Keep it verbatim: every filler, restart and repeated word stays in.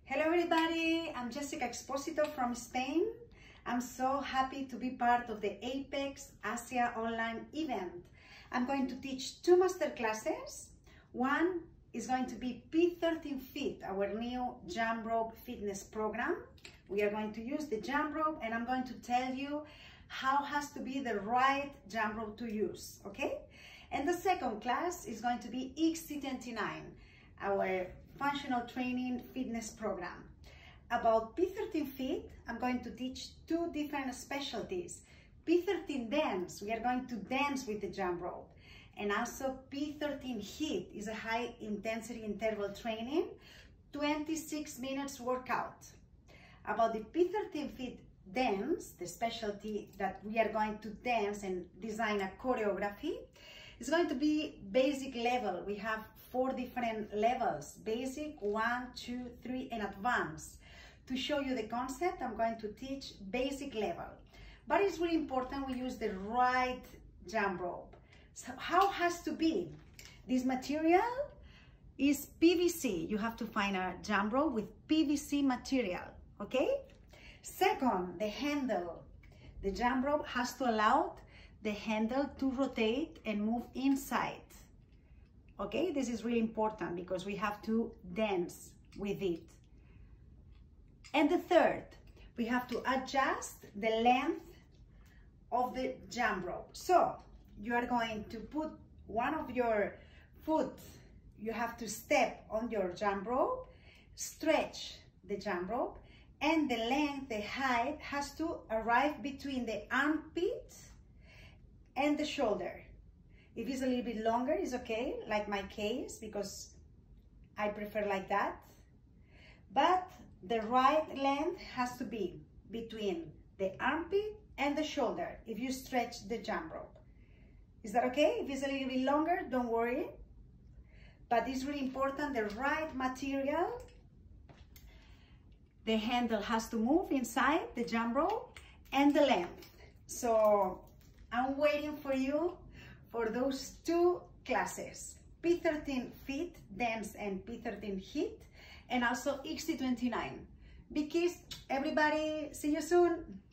Hello everybody, I'm Jessica Exposito from Spain. I'm so happy to be part of the Apex Asia online event. I'm going to teach two master classes. One is going to be P thirteen Fit, our new jump rope fitness program. We are going to use the jump rope and I'm going to tell you how has to be the right jump rope to use, okay? And the second class is going to be X T twenty-nine, our functional training fitness program. About P thirteen Fit, I'm going to teach two different specialties. P thirteen Dance, we are going to dance with the jump rope. And also P thirteen Hit is a high intensity interval training, twenty-six minutes workout. About the P thirteen Fit Dance, the specialty that we are going to dance and design a choreography, is going to be basic level. We have four different levels: basic, one, two, three, and advanced. To show you the concept, I'm going to teach basic level. But it's really important we use the right jump rope. So how has to be? This material is P V C. You have to find a jump rope with P V C material, okay? Second, the handle. The jump rope has to allow the handle to rotate and move inside. Okay, this is really important because we have to dance with it. And the third, we have to adjust the length of the jump rope. So you are going to put one of your foot, you have to step on your jump rope, stretch the jump rope, and the length, the height has to arrive between the armpit and the shoulder. If it's a little bit longer, it's okay, like my case, because I prefer like that. But the right length has to be between the armpit and the shoulder if you stretch the jump rope. Is that okay? If it's a little bit longer, don't worry. But it's really important, the right material. The handle has to move inside the jump rope and the length. So I'm waiting for you for those two classes, P thirteen Fit, Dance, and P thirteen Hit, and also X T twenty-nine. Big kiss, everybody. See you soon.